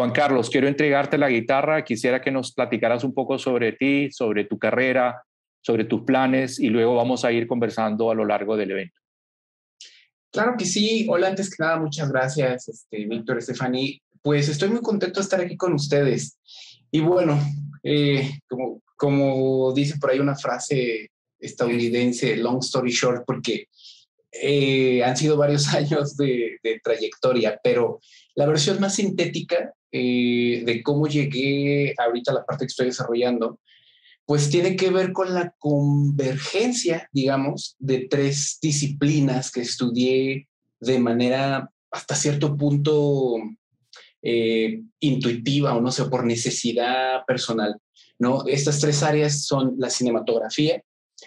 Juan Carlos, quiero entregarte la guitarra. Quisiera que nos platicaras un poco sobre ti, sobre tu carrera, sobre tus planes y luego vamos a ir conversando a lo largo del evento. Claro que sí. Hola, antes que nada, muchas gracias, Víctor, Stephanie. Pues estoy muy contento de estar aquí con ustedes. Y bueno, como dice por ahí una frase estadounidense, long story short, porque han sido varios años de trayectoria, pero la versión más sintética de cómo llegué ahorita a la parte que estoy desarrollando, pues tiene que ver con la convergencia, digamos, de tres disciplinas que estudié de manera hasta cierto punto intuitiva o no sé, por necesidad personal, ¿no? Estas tres áreas son la cinematografía,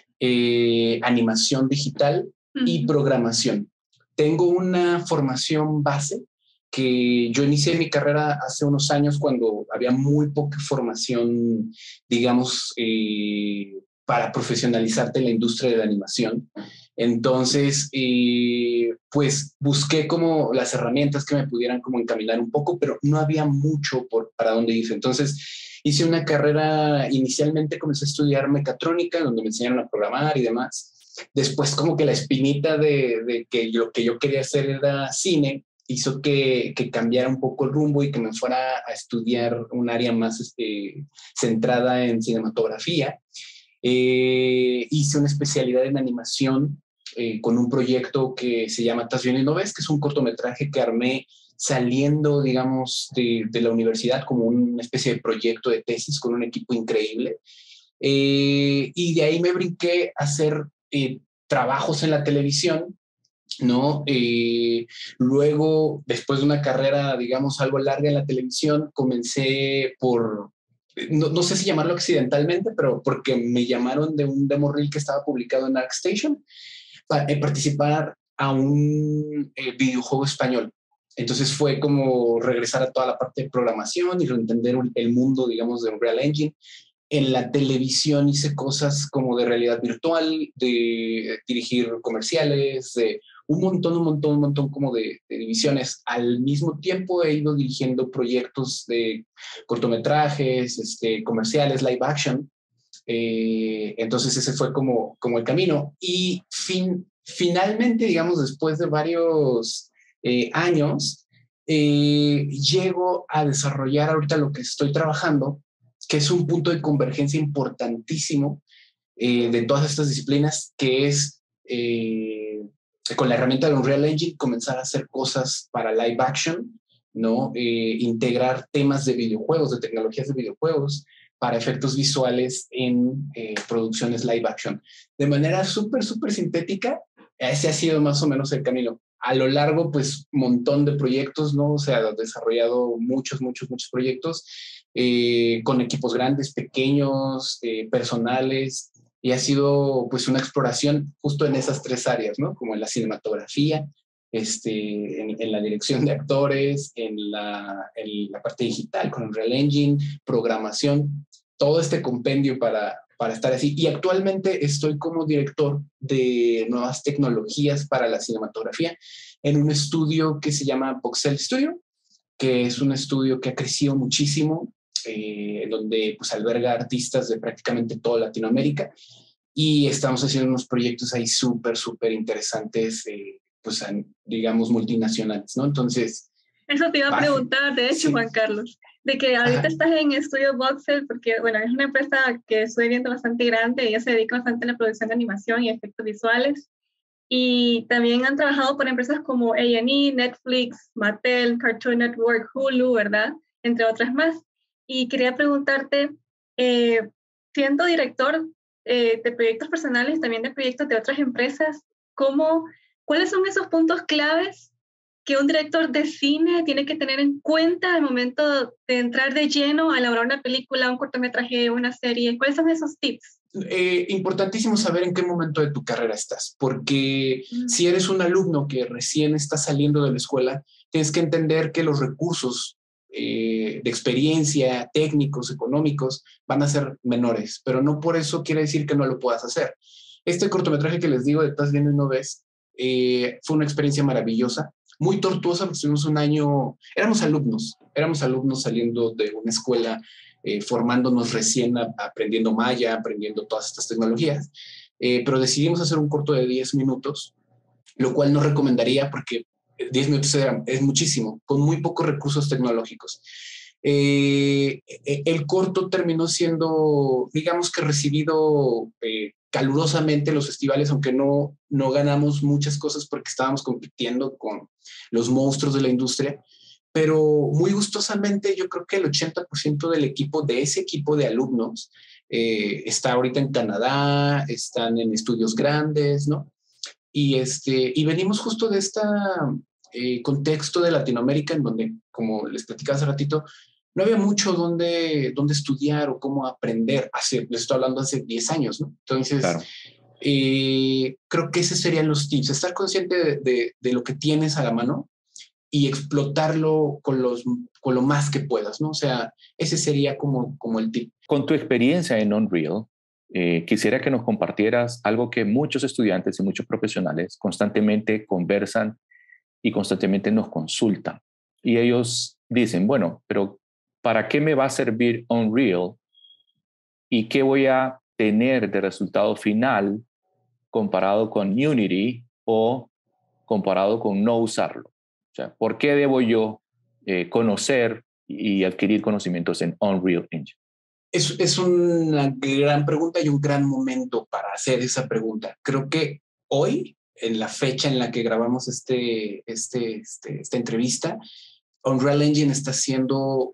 animación digital y programación. Tengo una formación base que yo inicié mi carrera hace unos años cuando había muy poca formación, digamos, para profesionalizarte en la industria de la animación. Entonces, pues busqué como las herramientas que me pudieran como encaminar un poco, pero no había mucho para dónde ir. Entonces, hice una carrera, inicialmente comencé a estudiar mecatrónica, donde me enseñaron a programar y demás. Después como que la espinita de que lo que yo quería hacer era cine, hizo que cambiara un poco el rumbo y que me fuera a estudiar un área más centrada en cinematografía. Hice una especialidad en animación con un proyecto que se llama Tas bien y no ves, que es un cortometraje que armé saliendo, digamos, de la universidad como una especie de proyecto de tesis con un equipo increíble. Y de ahí me brinqué a hacer trabajos en la televisión, ¿no? Luego, después de una carrera, digamos, algo larga en la televisión, comencé por, no sé si llamarlo accidentalmente, pero porque me llamaron de un demo reel que estaba publicado en ArtStation para participar a un videojuego español. Entonces fue como regresar a toda la parte de programación y entender el mundo, digamos, de Unreal Engine. En la televisión hice cosas como de realidad virtual, de dirigir comerciales, de un montón como de divisiones. Al mismo tiempo he ido dirigiendo proyectos de cortometrajes, comerciales, live action. Entonces ese fue como el camino. Y finalmente, digamos, después de varios años, llego a desarrollar ahorita lo que estoy trabajando, que es un punto de convergencia importantísimo de todas estas disciplinas, que es con la herramienta de Unreal Engine comenzar a hacer cosas para live action, ¿no? Integrar temas de videojuegos, de tecnologías de videojuegos para efectos visuales en producciones live action. De manera súper sintética, ese ha sido más o menos el camino. A lo largo, pues, un montón de proyectos, ¿no? O sea, he desarrollado muchos proyectos con equipos grandes, pequeños, personales, y ha sido, pues, una exploración justo en esas tres áreas, ¿no? Como en la cinematografía, en la dirección de actores, en la parte digital con Unreal Engine, programación, todo este compendio para estar así. Y actualmente estoy como director de nuevas tecnologías para la cinematografía en un estudio que se llama Voxel Studio, que es un estudio que ha crecido muchísimo, donde pues alberga artistas de prácticamente toda Latinoamérica, y estamos haciendo unos proyectos ahí súper interesantes, pues digamos multinacionales, ¿no? Entonces... Eso te iba a preguntar, de hecho, sí. Juan Carlos, de que ahorita estás en Estudio Voxel, porque, bueno, es una empresa que estoy viendo bastante grande, ella se dedica bastante a la producción de animación y efectos visuales, y también han trabajado por empresas como A&E, Netflix, Mattel, Cartoon Network, Hulu, ¿verdad? Entre otras más. Y quería preguntarte, siendo director de proyectos personales, también de proyectos de otras empresas, ¿cuáles son esos puntos claves que un director de cine tiene que tener en cuenta al momento de entrar de lleno a elaborar una película, un cortometraje, una serie? ¿Cuáles son esos tips? Importantísimo saber en qué momento de tu carrera estás, porque si eres un alumno que recién está saliendo de la escuela, tienes que entender que los recursos de experiencia, técnicos, económicos, van a ser menores, pero no por eso quiere decir que no lo puedas hacer. Este cortometraje que les digo de Tas bien y no ves, fue una experiencia maravillosa. muy tortuosa, porque estuvimos un año, éramos alumnos saliendo de una escuela, formándonos recién, aprendiendo Maya, aprendiendo todas estas tecnologías, pero decidimos hacer un corto de 10 minutos, lo cual no recomendaría porque 10 minutos es muchísimo, con muy pocos recursos tecnológicos. El corto terminó siendo, digamos que recibido calurosamente en los festivales, aunque no ganamos muchas cosas porque estábamos compitiendo con los monstruos de la industria, pero muy gustosamente yo creo que el 80% del equipo, de ese equipo de alumnos, está ahorita en Canadá, están en estudios grandes, ¿no? Y venimos justo de este contexto de Latinoamérica en donde, como les platicaba hace ratito, no había mucho donde estudiar o cómo aprender. Les estoy hablando hace 10 años, ¿no? Entonces, claro. Creo que esos serían los tips. Estar consciente de lo que tienes a la mano y explotarlo con lo más que puedas, ¿no? O sea, ese sería como el tip. Con tu experiencia en Unreal, quisiera que nos compartieras algo que muchos estudiantes y muchos profesionales constantemente conversan y constantemente nos consultan. Y ellos dicen, bueno, pero ¿para qué me va a servir Unreal? ¿Y qué voy a tener de resultado final comparado con Unity o comparado con no usarlo? O sea, ¿por qué debo yo conocer y adquirir conocimientos en Unreal Engine? Es una gran pregunta y un gran momento para hacer esa pregunta. Creo que hoy, en la fecha en la que grabamos esta entrevista, Unreal Engine está siendo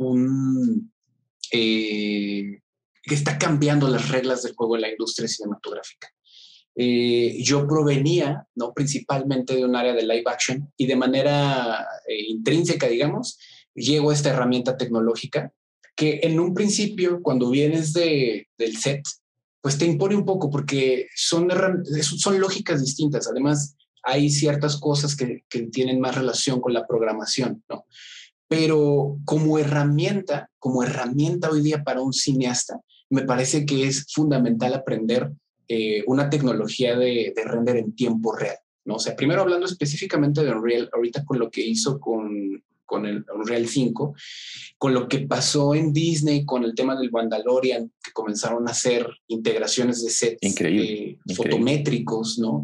que está cambiando las reglas del juego en la industria cinematográfica. Yo provenía, ¿no?, principalmente de un área de live action y de manera intrínseca, digamos, llego a esta herramienta tecnológica que en un principio, cuando vienes del set, pues te impone un poco porque son lógicas distintas. Además, hay ciertas cosas que tienen más relación con la programación, ¿no? Pero como herramienta hoy día para un cineasta, me parece que es fundamental aprender una tecnología de render en tiempo real, ¿no? O sea, primero hablando específicamente de Unreal, ahorita con lo que hizo con el Unreal 5, con lo que pasó en Disney, con el tema del Mandalorian, que comenzaron a hacer integraciones de sets fotométricos, ¿no?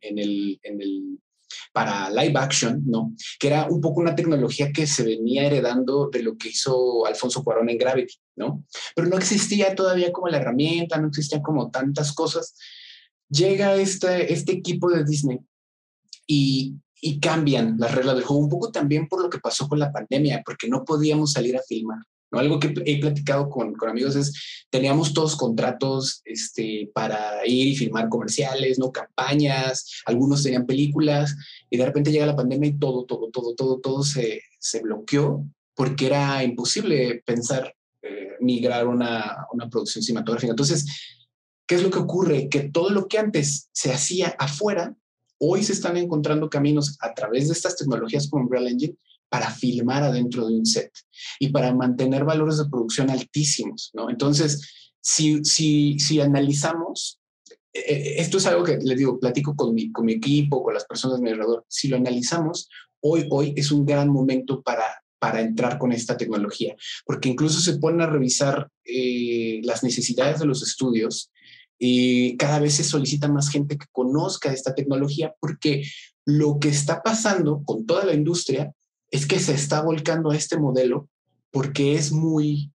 Para live action, ¿no? Que era un poco una tecnología que se venía heredando de lo que hizo Alfonso Cuarón en Gravity, ¿no? Pero no existía todavía como la herramienta, no existían como tantas cosas. Llega este equipo de Disney y cambian las reglas del juego, un poco también por lo que pasó con la pandemia, porque no podíamos salir a filmar, ¿no? Algo que he platicado con amigos es, teníamos todos contratos para ir y filmar comerciales, ¿no?, campañas, algunos tenían películas, y de repente llega la pandemia y todo se bloqueó, porque era imposible pensar migrar una producción cinematográfica. Entonces, ¿qué es lo que ocurre? Que todo lo que antes se hacía afuera, hoy se están encontrando caminos a través de estas tecnologías como Unreal Engine para filmar adentro de un set y para mantener valores de producción altísimos, ¿no? Entonces, si analizamos, esto es algo que les digo, platico con mi equipo, con las personas de mi alrededor, si lo analizamos, hoy es un gran momento para entrar con esta tecnología, porque incluso se ponen a revisar las necesidades de los estudios y cada vez se solicita más gente que conozca esta tecnología, porque lo que está pasando con toda la industria es que se está volcando a este modelo porque es muy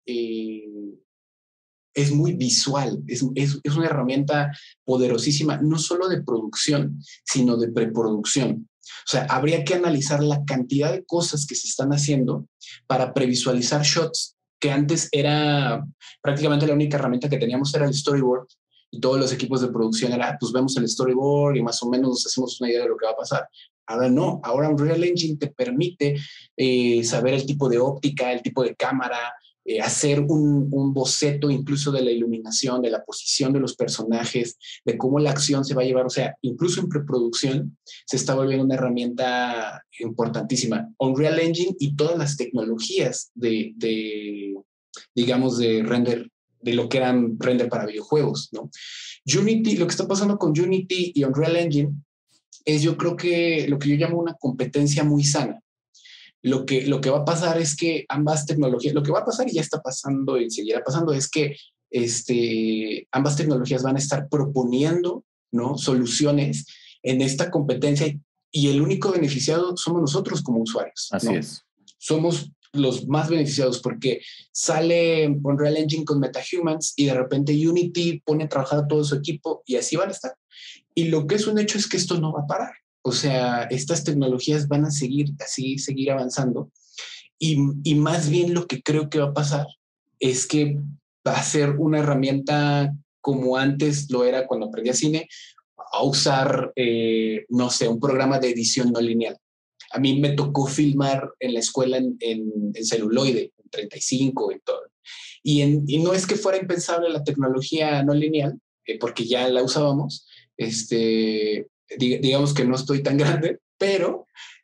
visual, es una herramienta poderosísima, no solo de producción, sino de preproducción. O sea, habría que analizar la cantidad de cosas que se están haciendo para previsualizar shots, que antes era prácticamente la única herramienta que teníamos era el storyboard, y todos los equipos de producción era, pues vemos el storyboard y más o menos nos hacemos una idea de lo que va a pasar. Ahora no, ahora Unreal Engine te permite saber el tipo de óptica, el tipo de cámara, hacer un boceto incluso de la iluminación, de la posición de los personajes, de cómo la acción se va a llevar. O sea, incluso en preproducción se está volviendo una herramienta importantísima. Unreal Engine y todas las tecnologías digamos, de render, de lo que eran render para videojuegos, ¿no? Unity, lo que está pasando con Unity y Unreal Engine es, yo creo que lo que yo llamo una competencia muy sana. Lo que va a pasar es que ambas tecnologías, lo que va a pasar y ya está pasando y seguirá pasando, es que ambas tecnologías van a estar proponiendo, ¿no?, soluciones en esta competencia, y el único beneficiado somos nosotros como usuarios, Así ¿no? es. Somos los más beneficiados porque sale Unreal Engine con MetaHumans y de repente Unity pone a trabajar a todo su equipo y así van a estar. Y lo que es un hecho es que esto no va a parar. O sea, estas tecnologías van a seguir así, seguir avanzando. Y más bien lo que creo que va a pasar es que va a ser una herramienta como antes lo era cuando aprendía cine, a usar, no sé, un programa de edición no lineal. A mí me tocó filmar en la escuela en celuloide, en 35, en todo. Y no es que fuera impensable la tecnología no lineal, porque ya la usábamos. Digamos que no estoy tan grande, pero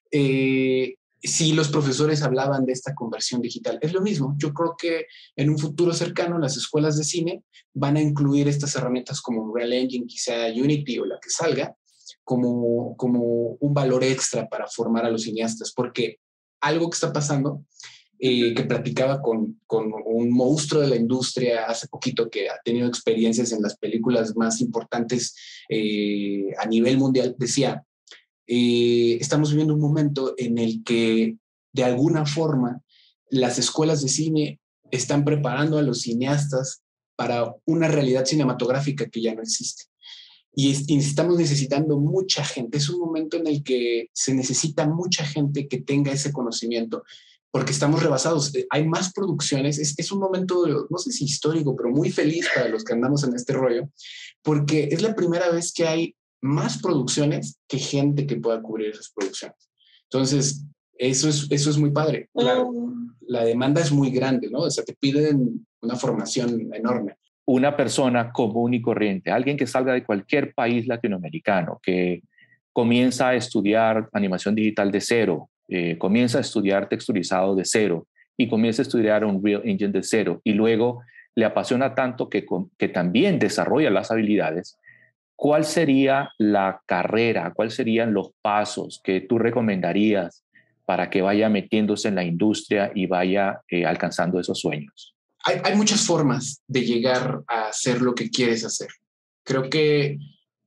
sí los profesores hablaban de esta conversión digital. Es lo mismo. Yo creo que en un futuro cercano las escuelas de cine van a incluir estas herramientas como Unreal Engine, quizá Unity o la que salga, como un valor extra para formar a los cineastas, porque algo que está pasando, que platicaba con un monstruo de la industria hace poquito, que ha tenido experiencias en las películas más importantes a nivel mundial, decía, estamos viviendo un momento en el que de alguna forma las escuelas de cine están preparando a los cineastas para una realidad cinematográfica que ya no existe. Y estamos necesitando mucha gente. Es un momento en el que se necesita mucha gente que tenga ese conocimiento, porque estamos rebasados. Hay más producciones. Es un momento, no sé si histórico, pero muy feliz para los que andamos en este rollo, porque es la primera vez que hay más producciones que gente que pueda cubrir esas producciones. Entonces, eso es muy padre. Claro, la demanda es muy grande, ¿no? O sea, te piden una formación enorme. Una persona común y corriente, alguien que salga de cualquier país latinoamericano, que comienza a estudiar animación digital de cero, comienza a estudiar texturizado de cero y comienza a estudiar Unreal Engine de cero y luego le apasiona tanto que también desarrolla las habilidades, ¿cuál sería la carrera, cuáles serían los pasos que tú recomendarías para que vaya metiéndose en la industria y vaya alcanzando esos sueños? Hay muchas formas de llegar a hacer lo que quieres hacer. Creo que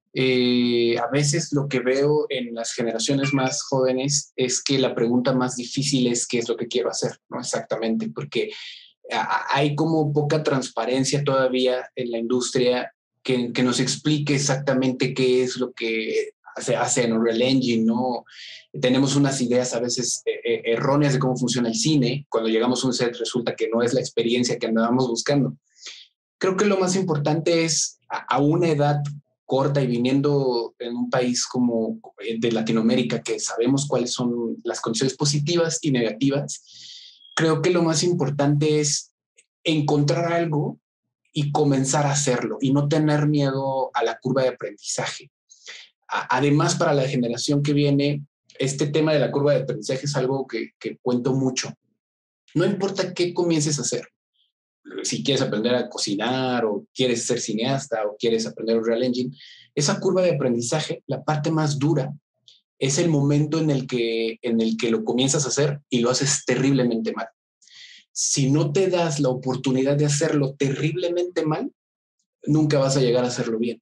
a veces lo que veo en las generaciones más jóvenes es que la pregunta más difícil es qué es lo que quiero hacer, ¿no? Exactamente, porque hay como poca transparencia todavía en la industria que nos explique exactamente qué es lo que se hace en Unreal Engine, ¿no? Tenemos unas ideas a veces erróneas de cómo funciona el cine. Cuando llegamos a un set resulta que no es la experiencia que andábamos buscando. Creo que lo más importante es a una edad corta y viniendo en un país como de Latinoamérica, que sabemos cuáles son las condiciones positivas y negativas, creo que lo más importante es encontrar algo y comenzar a hacerlo y no tener miedo a la curva de aprendizaje. Además, para la generación que viene, este tema de la curva de aprendizaje es algo que cuento mucho. No importa qué comiences a hacer. Si quieres aprender a cocinar o quieres ser cineasta o quieres aprender Unreal Engine, esa curva de aprendizaje, la parte más dura, es el momento en el que lo comienzas a hacer y lo haces terriblemente mal. Si no te das la oportunidad de hacerlo terriblemente mal, nunca vas a llegar a hacerlo bien.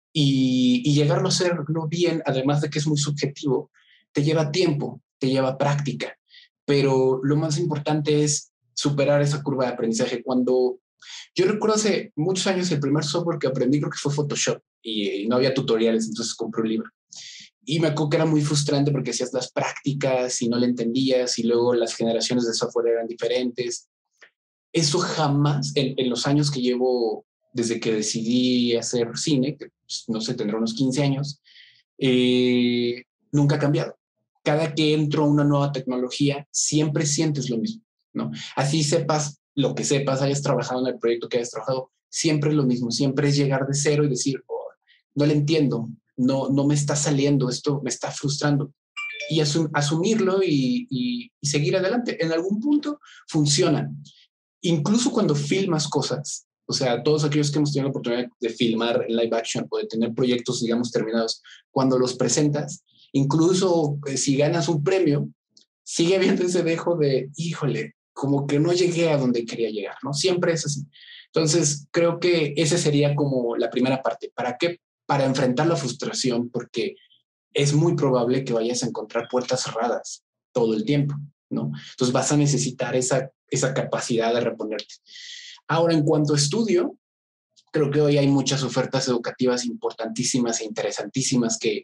Y llegarlo a hacerlo bien, además de que es muy subjetivo, te lleva tiempo, te lleva práctica. Pero lo más importante es superar esa curva de aprendizaje. Cuando yo recuerdo hace muchos años, el primer software que aprendí creo que fue Photoshop y no había tutoriales, entonces compré un libro. Y me acuerdo que era muy frustrante porque hacías las prácticas y no le entendías y luego las generaciones de software eran diferentes. Eso jamás, en los años que llevo desde que decidí hacer cine, que pues, no sé, tendrá unos 15 años, nunca ha cambiado. Cada que entro a una nueva tecnología, siempre sientes lo mismo, ¿no? Así sepas lo que sepas, hayas trabajado en el proyecto que hayas trabajado, siempre es lo mismo, siempre es llegar de cero y decir, oh, no le entiendo, no me está saliendo, esto me está frustrando. Y asumirlo y seguir adelante. En algún punto funciona. Incluso cuando filmas cosas, o sea, todos aquellos que hemos tenido la oportunidad de filmar en live action o de tener proyectos, digamos, terminados, cuando los presentas, Incluso si ganas un premio, sigue habiendo ese dejo de, híjole, como que no llegué a donde quería llegar, ¿no? Siempre es así. Entonces, creo que esa sería como la primera parte. ¿Para qué? Para enfrentar la frustración, porque es muy probable que vayas a encontrar puertas cerradas todo el tiempo, ¿no? Entonces vas a necesitar esa capacidad de reponerte. Ahora, en cuanto a estudio, creo que hoy hay muchas ofertas educativas importantísimas e interesantísimas que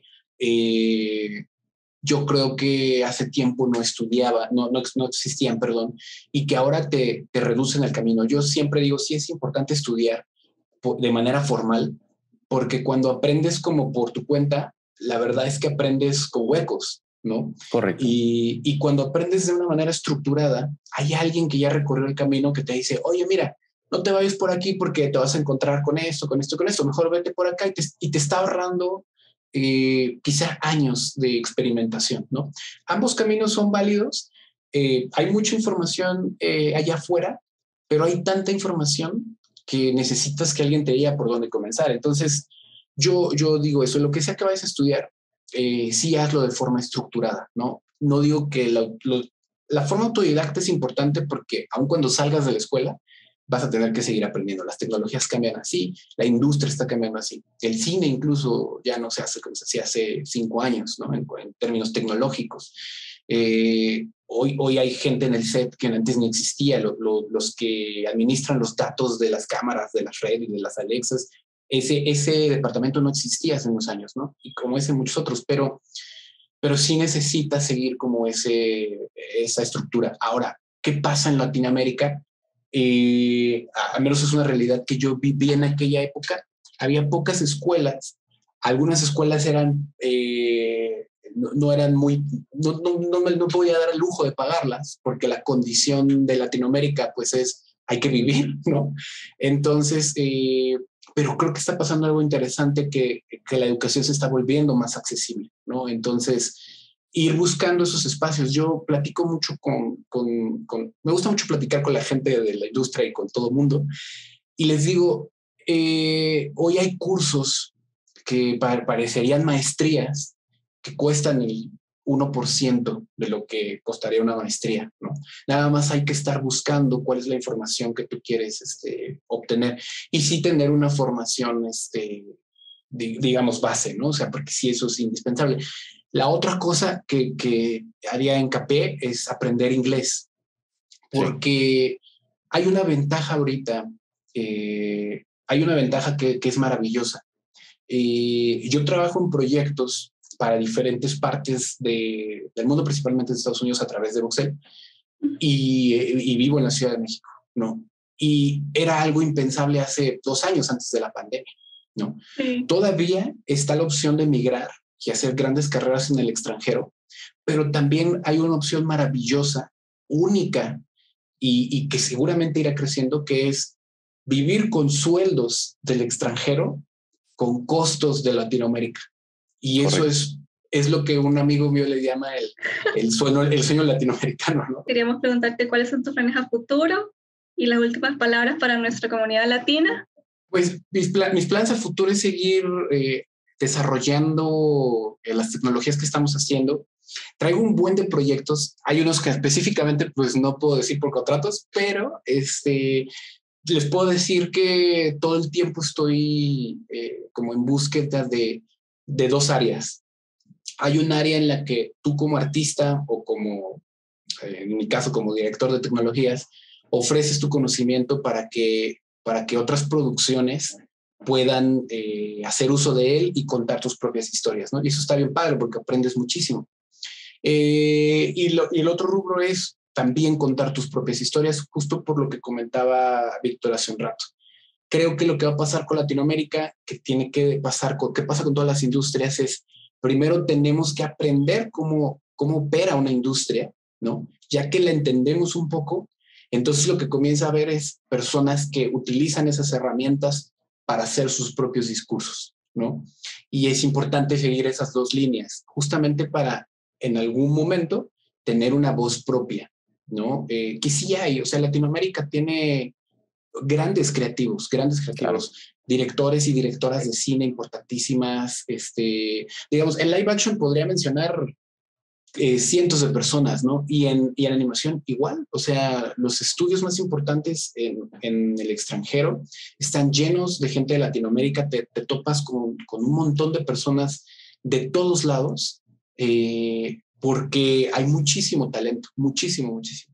yo creo que hace tiempo no estudiaba, no existían, perdón, y que ahora te reducen el camino. Yo siempre digo, sí es importante estudiar de manera formal, porque cuando aprendes como por tu cuenta, la verdad es que aprendes con huecos, ¿no? Correcto. Y cuando aprendes de una manera estructurada, hay alguien que ya recorrió el camino que te dice, oye, mira, no te vayas por aquí porque te vas a encontrar con esto, con esto, con esto. Mejor vete por acá y te está ahorrando quizá años de experimentación, ¿no? Ambos caminos son válidos. Hay mucha información allá afuera, pero hay tanta información que necesitas que alguien te diga por dónde comenzar. Entonces, yo digo eso, lo que sea que vayas a estudiar, sí hazlo de forma estructurada, ¿no? No digo que la forma autodidacta es importante porque aun cuando salgas de la escuela, vas a tener que seguir aprendiendo. Las tecnologías cambian así, la industria está cambiando así. El cine incluso ya no se hace como se hacía hace 5 años, ¿no? En términos tecnológicos. Hoy hay gente en el set que antes ni existía, los que administran los datos de las cámaras, de las redes, de las Alexas. Ese departamento no existía hace unos años, ¿no? Y como ese muchos otros, pero sí necesita seguir como esa estructura. Ahora, ¿qué pasa en Latinoamérica? Al menos es una realidad que yo viví en aquella época. Había pocas escuelas. Algunas escuelas eran, no eran muy, no podía dar el lujo de pagarlas porque la condición de Latinoamérica pues hay que vivir, ¿no? Entonces, pero creo que está pasando algo interesante que la educación se está volviendo más accesible, ¿no? Entonces, ir buscando esos espacios. Yo platico mucho me gusta mucho platicar con la gente de la industria y con todo el mundo. Y les digo, hoy hay cursos que parecerían maestrías que cuestan el 1% de lo que costaría una maestría, ¿no? Nada más hay que estar buscando cuál es la información que tú quieres obtener y sí tener una formación, digamos, base, ¿no? O sea, porque sí, eso es indispensable. La otra cosa que haría hincapié es aprender inglés, porque hay una ventaja ahorita, hay una ventaja que es maravillosa. Yo trabajo en proyectos para diferentes partes del mundo, principalmente de Estados Unidos a través de Voxel, y vivo en la Ciudad de México, ¿no? Y era algo impensable hace 2 años antes de la pandemia, ¿no? Sí. Todavía está la opción de migrar y hacer grandes carreras en el extranjero, pero también hay una opción maravillosa, única, y que seguramente irá creciendo, que es vivir con sueldos del extranjero con costos de Latinoamérica. Y correcto. Eso es lo que un amigo mío le llama el sueño latinoamericano, ¿no? Queríamos preguntarte cuáles son tus planes a futuro y las últimas palabras para nuestra comunidad latina. Pues mis planes a futuro es seguir desarrollando las tecnologías que estamos haciendo. Traigo un buen de proyectos. Hay unos que específicamente pues no puedo decir por contratos, pero les puedo decir que todo el tiempo estoy como en búsqueda de 2 áreas. Hay un área en la que tú como artista o como, en mi caso, como director de tecnologías, ofreces tu conocimiento para que otras producciones puedan hacer uso de él y contar tus propias historias, ¿no? Y eso está bien padre porque aprendes muchísimo. Y el otro rubro es también contar tus propias historias, justo por lo que comentaba Víctor hace un rato. Creo que lo que va a pasar con Latinoamérica, que tiene que pasar que pasa con todas las industrias, es primero tenemos que aprender cómo opera una industria, ¿no? Ya que la entendemos un poco, entonces lo que comienza a ver es personas que utilizan esas herramientas para hacer sus propios discursos, ¿no? Y es importante seguir esas 2 líneas, justamente para en algún momento tener una voz propia, ¿no? Que sí hay, o sea, Latinoamérica tiene grandes creativos, claro. directores y directoras de cine importantísimas. Digamos, en live action podría mencionar cientos de personas, ¿no? Y en animación igual, o sea, los estudios más importantes en el extranjero están llenos de gente de Latinoamérica, te topas con un montón de personas de todos lados, porque hay muchísimo talento, muchísimo, muchísimo.